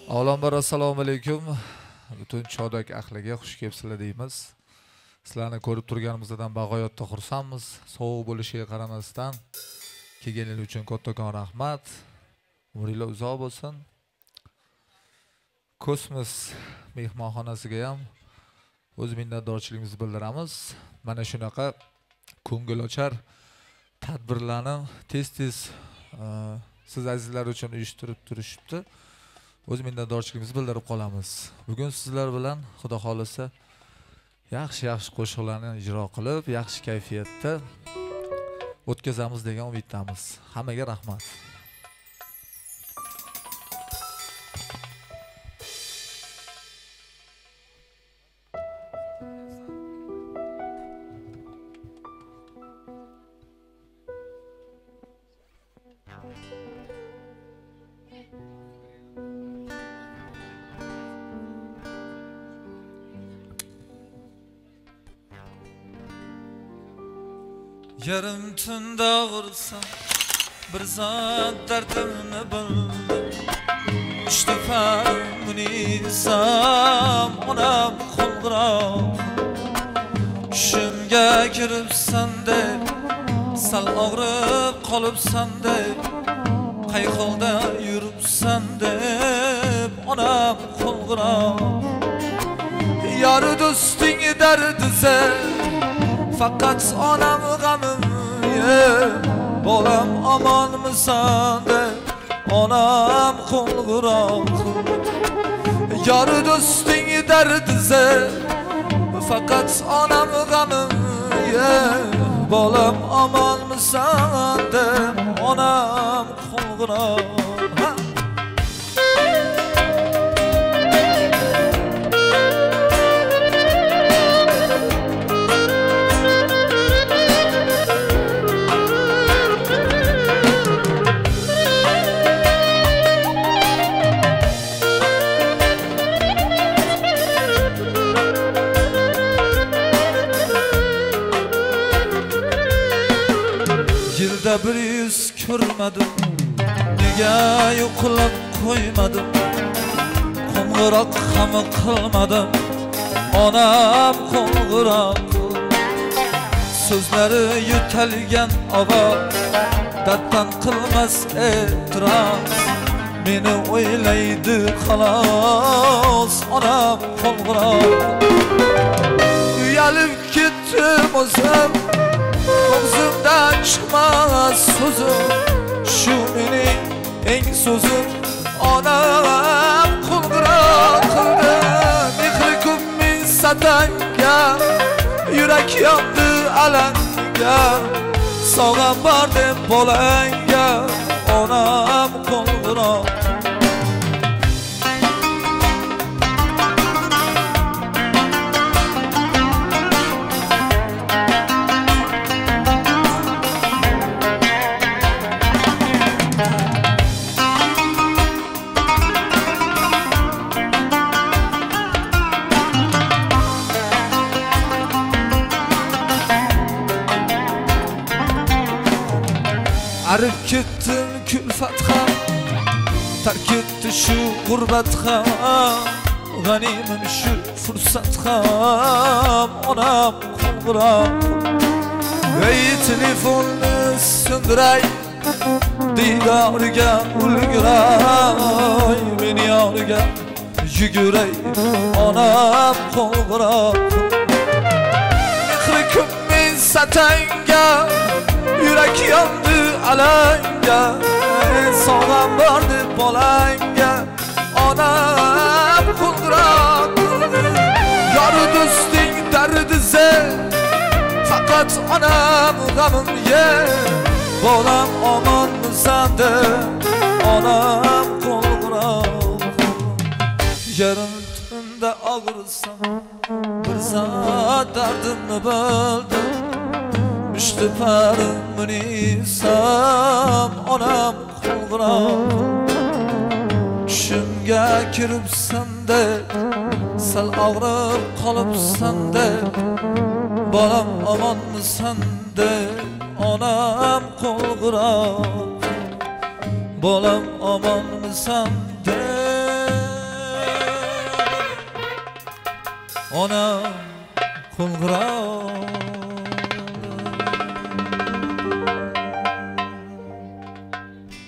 Avvalambor assalomu alaykum. Butun chodak ahliga xush kelibsizlar deymiz. Sizlarni ko'rib turganimizdan bag'oyatda xursandmiz. Sovuq bo'lishiga qaramasdan kelganingiz uchun kattakon rahmat. Umringiz uzoq bo'lsin. Kosmos mehmonxonasiga ham o'z minnatdorchiligimizni bildiramiz. Mana shunaqa ko'ngilochar tadbirlarni tez-tez siz azizlar uchun uyushtirib turishibdi. O'z minnatdorchiligimizni bildirib qolamiz. Bugun sizlar bilan Xudo xolisa yaxshi qo'shiqlarni ijro qilib, yaxshi kayfiyatda o'tkazamiz degan umiddamiz. Hammaga rahmat. Yarım tunda ağırsam bir zat derdimni bildim. Üçte farmını isam onam qo'ng'iroq. Tushimga kiribsan deb sal og'rib qolibsan deb qayxilda yuribsan deb onam qo'ng'iroq. Yari do'sting dardisa fakat onam g'amim bolam omonmisan deb onam qo'ng'iroq. Yari do'sting dardisa fakat onam g'amim bolam omonmisan deb onam qo'ng'iroq. Yilda bir yuz ko'rmadim, nega yo'qlab qo'ymadim, qo'ng'iroq ham qilmadim, onam qo'ng'iroq. So'zlari yutalgan ovoz, darddan qilmas e'tiroz, meni o'ylaydi xolos, onam qo'ng'iroq. Uyalib ketdim o'zim, og'zimdan chiqmas so'zim, shu mening eng so'zim, onam qo'ng'iroq qildi. Mehri ko'p ming satanga, yurak yondi alanga, sog'am bor deb bolanga, onam qo'ng'iroq. Arif ketdim kulfat ham, tark etdi shu g'urbat ham, g'animim shu fursat ham, onam qo'ng'iroq. Ey telefonni sindiray, diydoriga ulguray, meni yoniga yuguray, onam qo'ng'iroq. Mehri ko'p ming satanga, yurak yondi alanga, sog'am bor deb bolanga, onam qo'ng'iroq. Yori do'sting dardisa faqat onam g'amim bolam omonmisan deb onam qo'ng'iroq. Yarim tunda og'rirsam bir zot dardimni bildim, Üçte parmını isam onam qo'ng'iroq. Tushimga kiribsan deb sal og'rib qolibsan deb bolam omonmisan deb onam qo'ng'iroq. Bolam omonmisan deb ona qo'ng'iroq